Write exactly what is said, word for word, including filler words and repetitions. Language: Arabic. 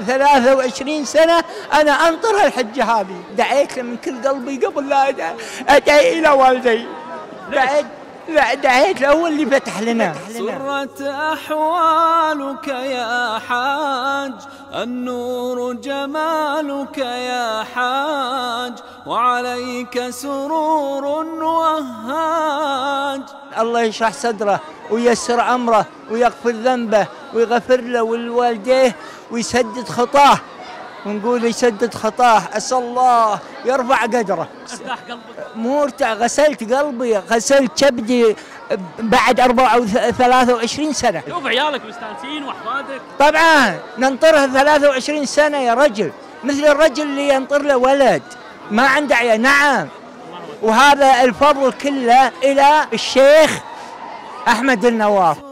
ثلاثة وعشرين سنة أنا أنطر الحجة هذه، دعيت له من كل قلبي قبل لا أدعي إلى والدي، دعيت لا دعيت له هو اللي فتح لنا. سرت أحوالك يا حاج، النور جمالك يا حاج، وعليك سرور وهاج. الله يشرح صدره وييسر أمره ويغفر ذنبه ويغفر له ولوالديه ويسدد خطاه، ونقول يسدد خطاه. أسأل الله يرفع قدره. ارتاح قلبك؟ مو ارتاح، غسلت قلبي، غسلت كبدي بعد أربعة وثلاثة وعشرين سنة. شوف عيالك مستانسين واحفادك. طبعا ننطرها ثلاثة وعشرين سنة يا رجل، مثل الرجل اللي ينطر له ولد ما عنده عيال. نعم، وهذا الفضل كله إلى الشيخ أحمد النواف.